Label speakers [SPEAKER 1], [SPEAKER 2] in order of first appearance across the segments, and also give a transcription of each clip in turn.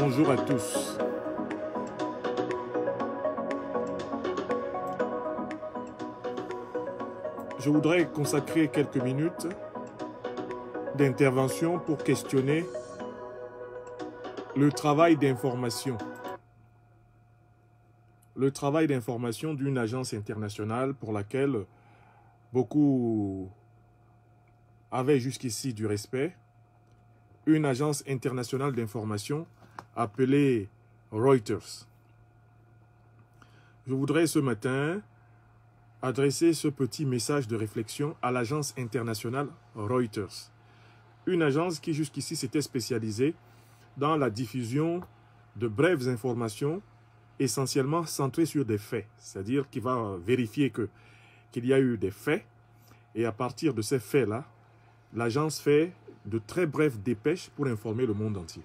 [SPEAKER 1] Bonjour à tous. Je voudrais consacrer quelques minutes d'intervention pour questionner le travail d'information. Le travail d'information d'une agence internationale pour laquelle beaucoup avaient jusqu'ici du respect. Une agence internationale d'information appelée Reuters. Je voudrais ce matin adresser ce petit message de réflexion à l'agence internationale Reuters. Une agence qui jusqu'ici s'était spécialisée dans la diffusion de brèves informations essentiellement centrées sur des faits, c'est-à-dire qui va vérifier qu'il y a eu des faits et à partir de ces faits-là, l'agence fait de très brèves dépêches pour informer le monde entier.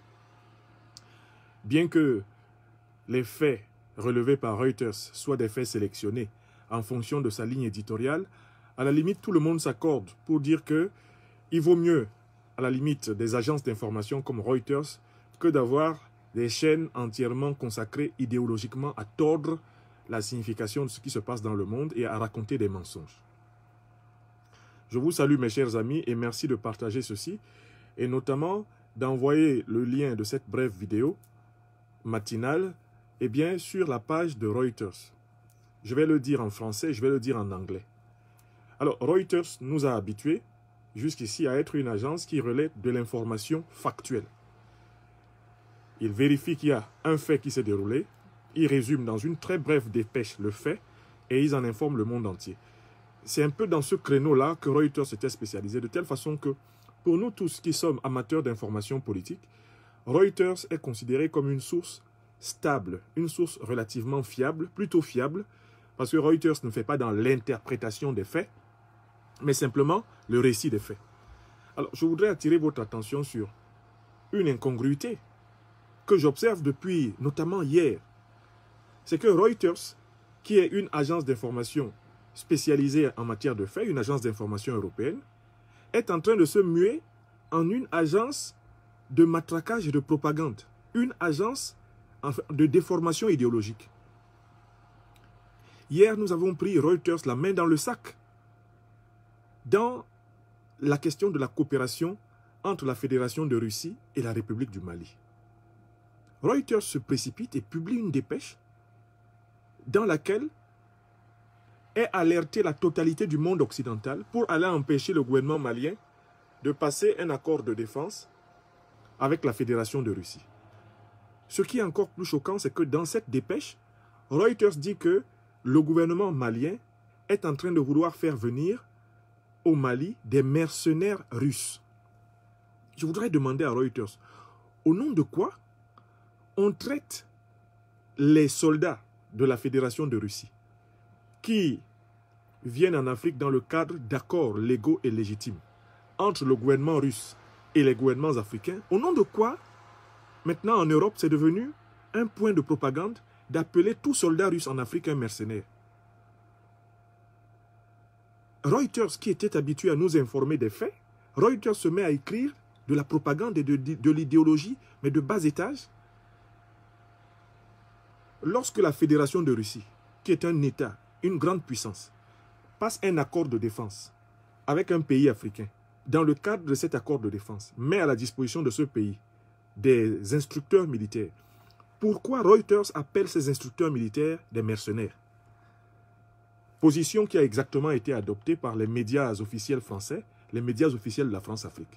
[SPEAKER 1] Bien que les faits relevés par Reuters soient des faits sélectionnés en fonction de sa ligne éditoriale, à la limite, tout le monde s'accorde pour dire qu'il vaut mieux, à la limite, des agences d'information comme Reuters que d'avoir des chaînes entièrement consacrées idéologiquement à tordre la signification de ce qui se passe dans le monde et à raconter des mensonges. Je vous salue mes chers amis et merci de partager ceci et notamment d'envoyer le lien de cette brève vidéo matinale sur la page de Reuters. Je vais le dire en français, je vais le dire en anglais. Alors, Reuters nous a habitués jusqu'ici à être une agence qui relaie de l'information factuelle. Il vérifie qu'il y a un fait qui s'est déroulé, il résume dans une très brève dépêche le fait et ils en informent le monde entier. C'est un peu dans ce créneau-là que Reuters était spécialisé, de telle façon que pour nous tous qui sommes amateurs d'information politique, Reuters est considéré comme une source stable, une source relativement fiable, plutôt fiable, parce que Reuters ne fait pas dans l'interprétation des faits, mais simplement le récit des faits. Alors, je voudrais attirer votre attention sur une incongruité que j'observe depuis notamment hier. C'est que Reuters, qui est une agence d'information spécialisée en matière de faits, une agence d'information européenne, est en train de se muer en une agence de matraquage et de propagande, une agence de déformation idéologique. Hier, nous avons pris Reuters la main dans le sac dans la question de la coopération entre la Fédération de Russie et la République du Mali. Reuters se précipite et publie une dépêche dans laquelle est alertée la totalité du monde occidental pour aller empêcher le gouvernement malien de passer un accord de défense avec la Fédération de Russie. Ce qui est encore plus choquant, c'est que dans cette dépêche, Reuters dit que le gouvernement malien est en train de vouloir faire venir au Mali des mercenaires russes. Je voudrais demander à Reuters, au nom de quoi on traite les soldats de la Fédération de Russie qui viennent en Afrique dans le cadre d'accords légaux et légitimes entre le gouvernement russe et les gouvernements africains, au nom de quoi, maintenant en Europe, c'est devenu un point de propagande d'appeler tout soldat russe en Afrique un mercenaire. Reuters, qui était habitué à nous informer des faits, Reuters se met à écrire de la propagande et de l'idéologie, mais de bas étage. Lorsque la Fédération de Russie, qui est un État, une grande puissance, passe un accord de défense avec un pays africain, dans le cadre de cet accord de défense, met à la disposition de ce pays des instructeurs militaires, pourquoi Reuters appelle ces instructeurs militaires des mercenaires? Position qui a exactement été adoptée par les médias officiels français, les médias officiels de la France-Afrique.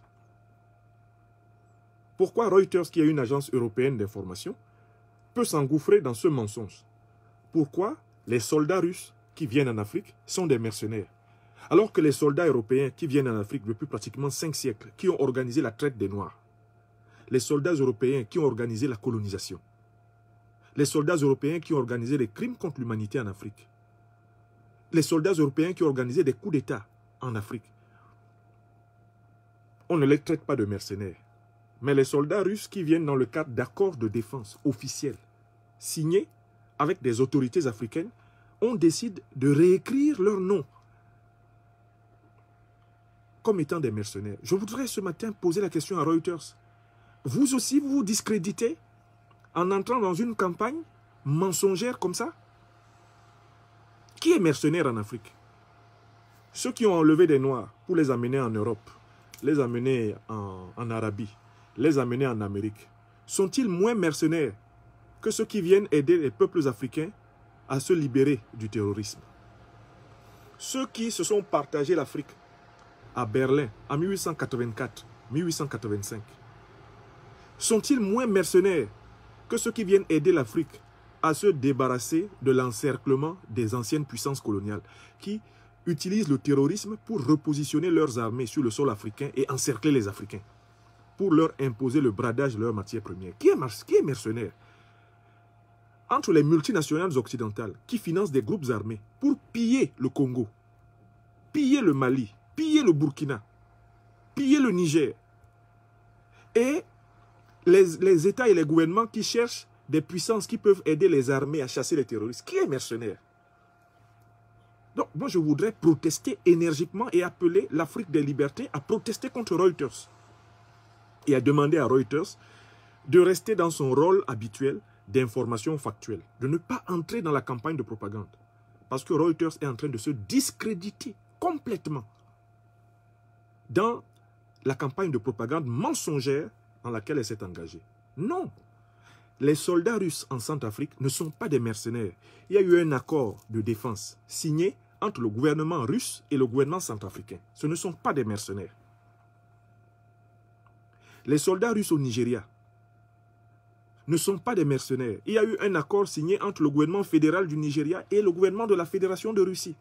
[SPEAKER 1] Pourquoi Reuters, qui est une agence européenne d'information, peut s'engouffrer dans ce mensonge? Pourquoi les soldats russes qui viennent en Afrique sont des mercenaires? Alors que les soldats européens qui viennent en Afrique depuis pratiquement 5 siècles, qui ont organisé la traite des Noirs, les soldats européens qui ont organisé la colonisation, les soldats européens qui ont organisé les crimes contre l'humanité en Afrique, les soldats européens qui ont organisé des coups d'État en Afrique, on ne les traite pas de mercenaires. Mais les soldats russes qui viennent dans le cadre d'accords de défense officiels, signés avec des autorités africaines, on décide de réécrire leur nom comme étant des mercenaires. Je voudrais ce matin poser la question à Reuters. Vous aussi, vous vous discréditez en entrant dans une campagne mensongère comme ça? Qui est mercenaire en Afrique? Ceux qui ont enlevé des Noirs pour les amener en Europe, les amener en Arabie, les amener en Amérique, sont-ils moins mercenaires que ceux qui viennent aider les peuples africains à se libérer du terrorisme? Ceux qui se sont partagés l'Afrique à Berlin en 1884-1885, sont-ils moins mercenaires que ceux qui viennent aider l'Afrique à se débarrasser de l'encerclement des anciennes puissances coloniales qui utilisent le terrorisme pour repositionner leurs armées sur le sol africain et encercler les Africains pour leur imposer le bradage de leurs matières premières? Qui est mercenaire? Entre les multinationales occidentales qui financent des groupes armés pour piller le Congo, piller le Mali, piller le Burkina, piller le Niger, et les États et les gouvernements qui cherchent des puissances qui peuvent aider les armées à chasser les terroristes. Qui est mercenaire? Donc, moi, je voudrais protester énergiquement et appeler l'Afrique des libertés à protester contre Reuters et à demander à Reuters de rester dans son rôle habituel d'information factuelle, de ne pas entrer dans la campagne de propagande. Parce que Reuters est en train de se discréditer complètement dans la campagne de propagande mensongère dans laquelle elle s'est engagée. Non, les soldats russes en Centrafrique ne sont pas des mercenaires. Il y a eu un accord de défense signé entre le gouvernement russe et le gouvernement centrafricain. Ce ne sont pas des mercenaires. Les soldats russes au Nigeria ne sont pas des mercenaires. Il y a eu un accord signé entre le gouvernement fédéral du Nigeria et le gouvernement de la Fédération de Russie.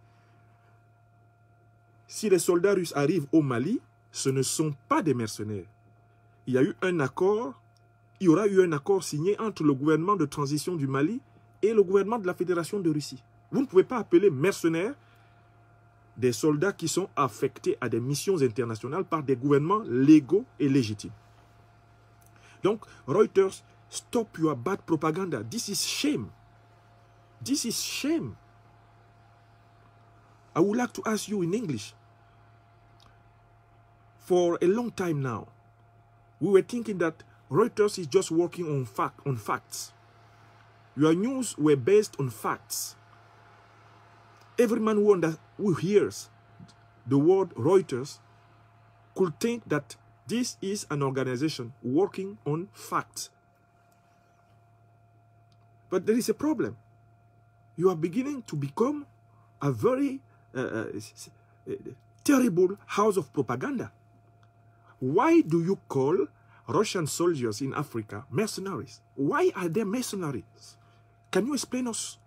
[SPEAKER 1] Si les soldats russes arrivent au Mali, ce ne sont pas des mercenaires. Il y aura eu un accord signé entre le gouvernement de transition du Mali et le gouvernement de la Fédération de Russie. Vous ne pouvez pas appeler mercenaires des soldats qui sont affectés à des missions internationales par des gouvernements légaux et légitimes. Donc, Reuters, stop your bad propaganda. This is shame. This is shame. I would like to ask you in English. For a long time now, we were thinking that Reuters is just working on facts. Your news were based on facts. Every man who hears the word Reuters could think that this is an organization working on facts. But there is a problem. You are beginning to become a very terrible house of propaganda. Why do you call Russian soldiers in Africa mercenaries? Why are they mercenaries? Can you explain us?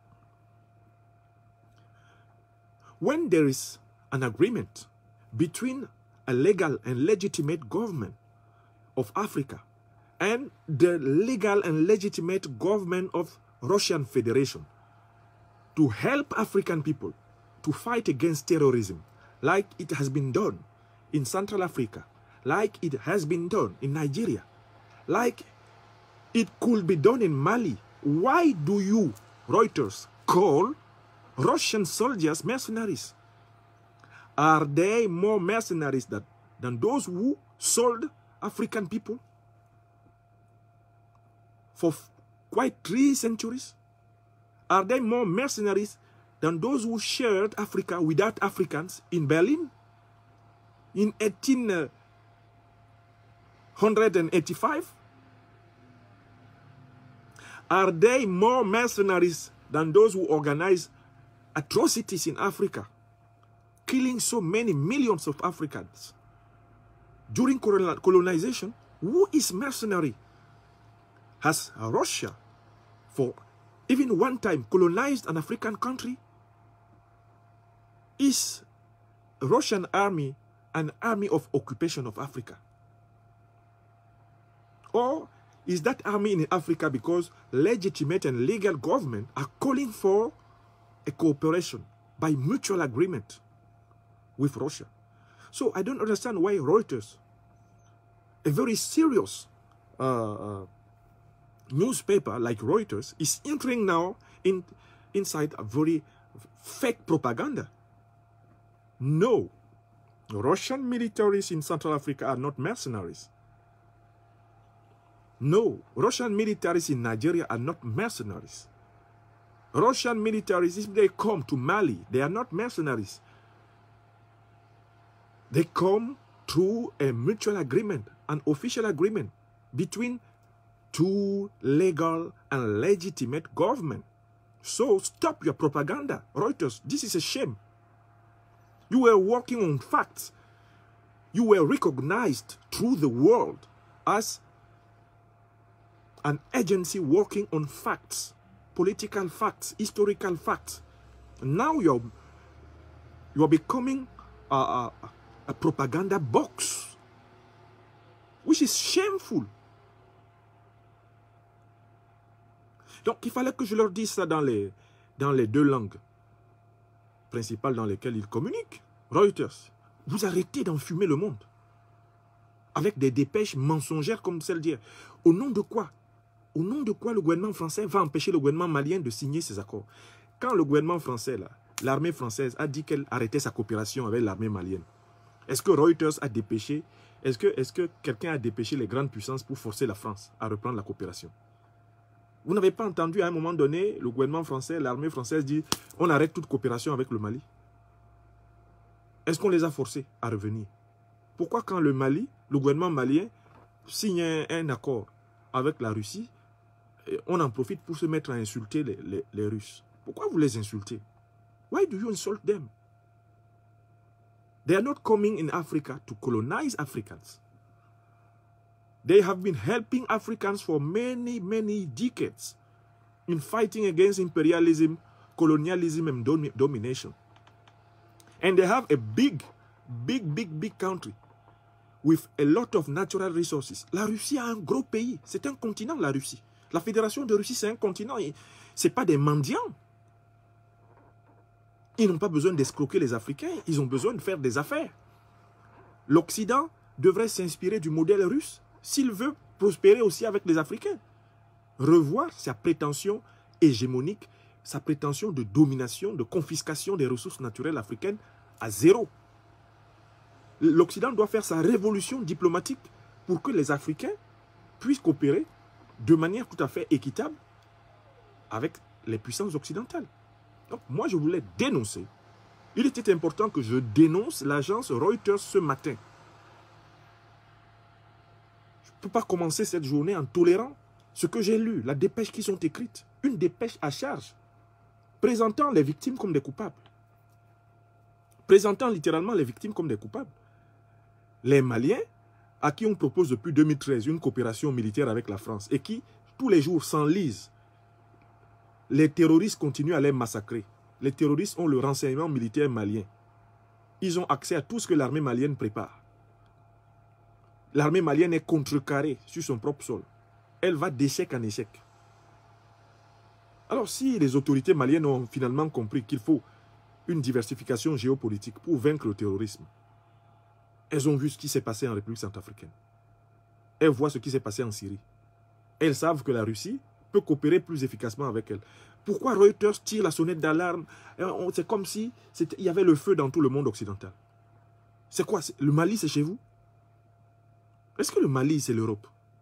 [SPEAKER 1] When there is an agreement between a legal and legitimate government of Africa and the legal and legitimate government of Russian Federation to help African people to fight against terrorism, like it has been done in Central Africa, like it has been done in Nigeria, like it could be done in Mali, why do you, Reuters, call Russian soldiers mercenaries? Are they more mercenaries than those who sold African people for quite 3 centuries? Are they more mercenaries than those who shared Africa without Africans in Berlin in 1885? Are they more mercenaries than those who organized atrocities in Africa, killing so many millions of Africans during colonization? Who is mercenary? Has Russia, for even one time, colonized an African country? Is Russian army an army of occupation of Africa? Or is that army in Africa because legitimate and legal government are calling for a cooperation by mutual agreement with Russia? So I don't understand why Reuters, a very serious newspaper like Reuters, is entering now inside a very fake propaganda. No, Russian militaries in Central Africa are not mercenaries. No, Russian militaries in Nigeria are not mercenaries. Russian militaries, if they come to Mali, they are not mercenaries. They come through a mutual agreement, an official agreement between two legal and legitimate governments. So stop your propaganda, Reuters. This is a shame. You were working on facts. You were recognized through the world as an agency working on facts, political facts, historical facts. Now you're becoming a propaganda box, which is shameful. Donc, il fallait que je leur dise ça dans les deux langues principales dans lesquelles ils communiquent. Reuters, vous arrêtez d'enfumer le monde avec des dépêches mensongères comme celle d'hier. Au nom de quoi? Au nom de quoi le gouvernement français va empêcher le gouvernement malien de signer ces accords? Quand le gouvernement français, l'armée française, a dit qu'elle arrêtait sa coopération avec l'armée malienne, est-ce que Reuters a dépêché, est-ce que quelqu'un a dépêché les grandes puissances pour forcer la France à reprendre la coopération? Vous n'avez pas entendu à un moment donné, le gouvernement français, l'armée française dit on arrête toute coopération avec le Mali? Est-ce qu'on les a forcés à revenir? Pourquoi quand le Mali, le gouvernement malien, signe un accord avec la Russie, on en profite pour se mettre à insulter les Russes? Pourquoi vous les insultez? Why do you insult them? They are not coming in Africa to colonize Africans. They have been helping Africans for many, many decades in fighting against imperialism, colonialism, and domination. And they have a big country with a lot of natural resources. La Russie a un gros pays. C'est un continent, la Russie. La Fédération de Russie, c'est un continent. Ce n'est pas des mendiants. Ils n'ont pas besoin d'escroquer les Africains. Ils ont besoin de faire des affaires. L'Occident devrait s'inspirer du modèle russe s'il veut prospérer aussi avec les Africains. Revoir sa prétention hégémonique, sa prétention de domination, de confiscation des ressources naturelles africaines à zéro. L'Occident doit faire sa révolution diplomatique pour que les Africains puissent coopérer de manière tout à fait équitable avec les puissances occidentales. Donc moi je voulais dénoncer. Il était important que je dénonce l'agence Reuters ce matin. Je ne peux pas commencer cette journée en tolérant ce que j'ai lu, la dépêche qui sont écrites. Une dépêche à charge, présentant les victimes comme des coupables. Présentant littéralement les victimes comme des coupables. Les Maliens, à qui on propose depuis 2013 une coopération militaire avec la France et qui, tous les jours, s'enlisent. Les terroristes continuent à les massacrer. Les terroristes ont le renseignement militaire malien. Ils ont accès à tout ce que l'armée malienne prépare. L'armée malienne est contrecarrée sur son propre sol. Elle va d'échec en échec. Alors si les autorités maliennes ont finalement compris qu'il faut une diversification géopolitique pour vaincre le terrorisme, elles ont vu ce qui s'est passé en République centrafricaine. Elles voient ce qui s'est passé en Syrie. Elles savent que la Russie peut coopérer plus efficacement avec elles. Pourquoi Reuters tire la sonnette d'alarme? C'est comme si il y avait le feu dans tout le monde occidental. C'est quoi? Le Mali, c'est chez vous? Est-ce que le Mali, c'est l'Europe?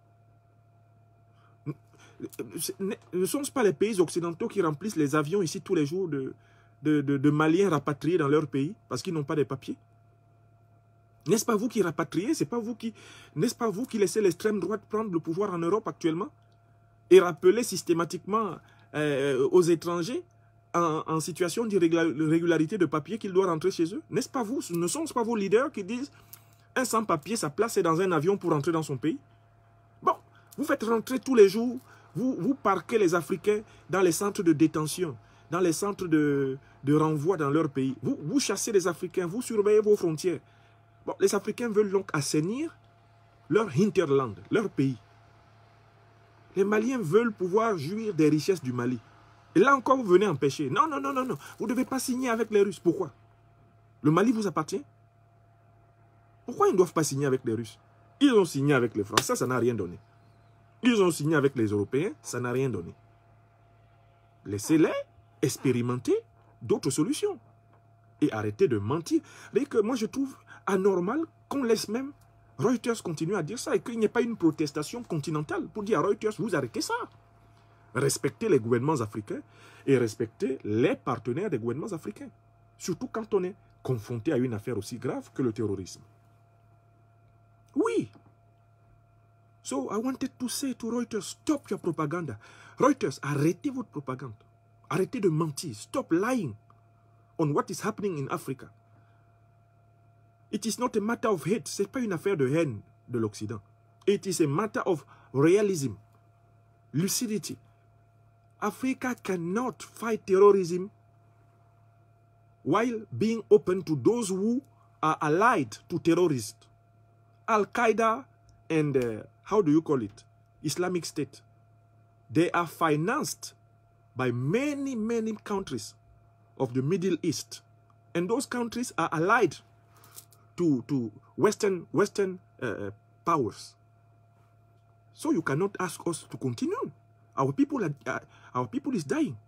[SPEAKER 1] Ne sont-ce pas les pays occidentaux qui remplissent les avions ici tous les jours de Maliens rapatriés dans leur pays parce qu'ils n'ont pas de papiers? N'est-ce pas vous qui rapatriez? N'est-ce pas vous qui laissez l'extrême droite prendre le pouvoir en Europe actuellement et rappeler systématiquement aux étrangers en situation d'irrégularité de papier qu'ils doivent rentrer chez eux? N'est-ce pas vous? Ne sont-ce pas vos leaders qui disent un sans-papier, sa place est dans un avion pour rentrer dans son pays? Bon, vous faites rentrer tous les jours, vous parquez les Africains dans les centres de détention, dans les centres de renvoi dans leur pays. Vous chassez les Africains, vous surveillez vos frontières. Bon, les Africains veulent donc assainir leur hinterland, leur pays. Les Maliens veulent pouvoir jouir des richesses du Mali. Et là encore, vous venez empêcher. Non, non, non, non, non. Vous ne devez pas signer avec les Russes. Pourquoi? Le Mali vous appartient? Pourquoi ils ne doivent pas signer avec les Russes? Ils ont signé avec les Français, ça n'a rien donné. Ils ont signé avec les Européens, ça n'a rien donné. Laissez-les expérimenter d'autres solutions. Et arrêtez de mentir. Que moi, je trouve anormal qu'on laisse même Reuters continue à dire ça et qu'il n'y ait pas une protestation continentale pour dire à Reuters, vous arrêtez ça. Respectez les gouvernements africains et respectez les partenaires des gouvernements africains. Surtout quand on est confronté à une affaire aussi grave que le terrorisme. Oui. So, I wanted to say to Reuters, stop your propaganda. Reuters, arrêtez votre propagande. Arrêtez de mentir. Stop lying on what is happening in Africa. It is not a matter of hate. Ce n'est pas une affaire de haine de l'Occident. It is a matter of realism, lucidity. Africa cannot fight terrorism while being open to those who are allied to terrorists. Al-Qaeda and, how do you call it, Islamic State. They are financed by many, many countries of the Middle East. And those countries are allied to Western powers. So you cannot ask us to continue. Our people is dying.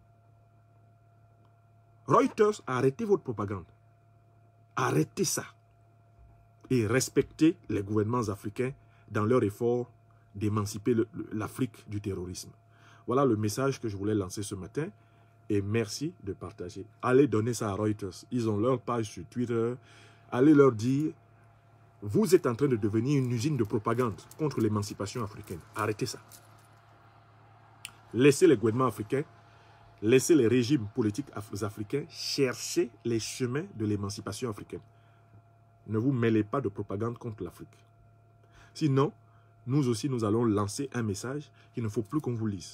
[SPEAKER 1] Reuters, arrêtez votre propagande. Arrêtez ça. Et respectez les gouvernements africains dans leur effort d'émanciper l'Afrique du terrorisme. Voilà le message que je voulais lancer ce matin. Et merci de partager. Allez donner ça à Reuters. Ils ont leur page sur Twitter. Allez leur dire, vous êtes en train de devenir une usine de propagande contre l'émancipation africaine. Arrêtez ça. Laissez les gouvernements africains, laissez les régimes politiques africains chercher les chemins de l'émancipation africaine. Ne vous mêlez pas de propagande contre l'Afrique. Sinon, nous aussi, nous allons lancer un message qu'il ne faut plus qu'on vous lise.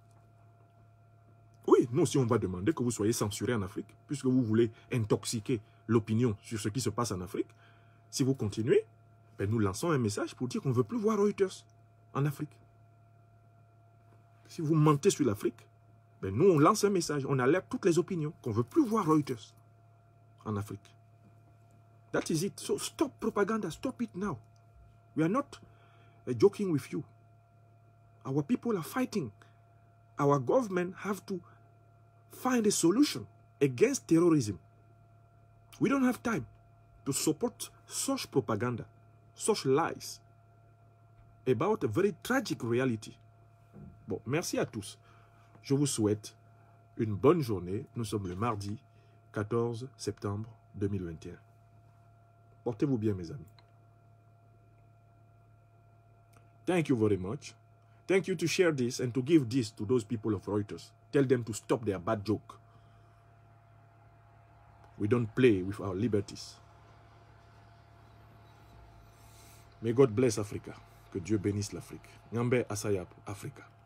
[SPEAKER 1] Oui, nous aussi, on va demander que vous soyez censurés en Afrique, puisque vous voulez intoxiquer l'opinion sur ce qui se passe en Afrique. Si vous continuez, ben nous lançons un message pour dire qu'on ne veut plus voir Reuters en Afrique. Si vous mentez sur l'Afrique, ben nous, on lance un message, on alerte toutes les opinions, qu'on ne veut plus voir Reuters en Afrique. That is it. So stop propaganda, stop it now. We are not joking with you. Our people are fighting. Our government have to find a solution against terrorism. We don't have time to support such propaganda, such lies about a very tragic reality. Bon, merci à tous. Je vous souhaite une bonne journée. Nous sommes le mardi 14 septembre 2021. Portez-vous bien, mes amis. Thank you very much. Thank you to share this and to give this to those people of Reuters. Tell them to stop their bad joke. We don't play with our liberties. May God bless Africa. Que Dieu bénisse l'Afrique. Nyambe Asayap, Africa.